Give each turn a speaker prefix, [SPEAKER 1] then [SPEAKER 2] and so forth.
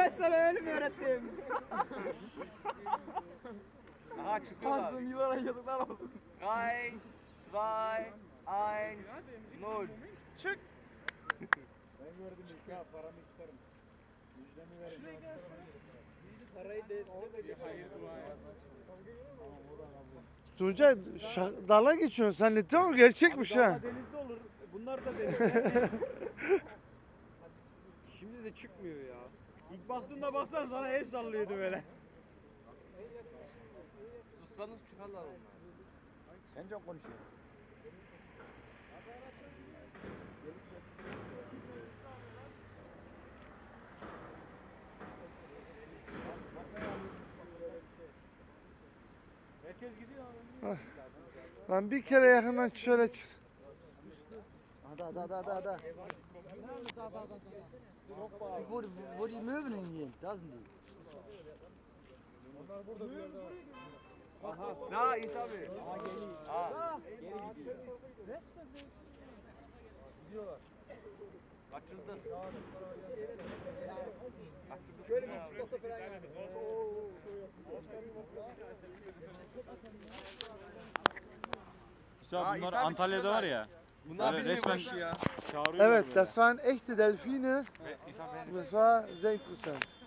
[SPEAKER 1] Ben sana öyle mi öğrettim?
[SPEAKER 2] Aha çıkıyorlar.
[SPEAKER 1] Hansın yıllar yazıklar olsun.
[SPEAKER 2] 3, 2, 1, 0. Çık.
[SPEAKER 3] Ben gördüm ilk ya paramı isterim. Müjdemi verin. Parayı değil onu veriyor. Hayır dua ya.
[SPEAKER 4] Tuncay dala geçiyorsun sen de tamam gerçekmiş
[SPEAKER 3] Abi,
[SPEAKER 4] ha.
[SPEAKER 3] denizde olur. Bunlar da denizde. Şimdi de çıkmıyor ya. İlk baktığında baksana sana el sallıyordu böyle.
[SPEAKER 2] Sussanız çıkarlar onlar.
[SPEAKER 3] Sen çok konuşuyorsun. Herkes gidiyor abi.
[SPEAKER 4] Lan bir kere yakından şöyle çık.
[SPEAKER 1] Da. Wo die Möwen hingehen, da sind die.
[SPEAKER 3] Onlar burada bir yerde var.
[SPEAKER 2] Aha. Na İsa abi.
[SPEAKER 3] Aa geliyor.
[SPEAKER 2] Aa.
[SPEAKER 3] Geri gidiyor. Gidiyorlar.
[SPEAKER 2] Kaçırdı.
[SPEAKER 3] Şöyle bir sıkılsa falan yani.
[SPEAKER 2] Aa,
[SPEAKER 5] Bunlar
[SPEAKER 2] İsa abi
[SPEAKER 5] Antalya'da
[SPEAKER 2] çıkıyorlar.
[SPEAKER 5] var ya.
[SPEAKER 2] Bunlar
[SPEAKER 5] Böyle
[SPEAKER 2] resmen
[SPEAKER 5] resmen
[SPEAKER 2] ya.
[SPEAKER 5] çağırıyorlar
[SPEAKER 4] Evet,
[SPEAKER 5] böyle.
[SPEAKER 4] das waren echte Delfine.
[SPEAKER 2] İsa ben.
[SPEAKER 4] Das war sehr interessant.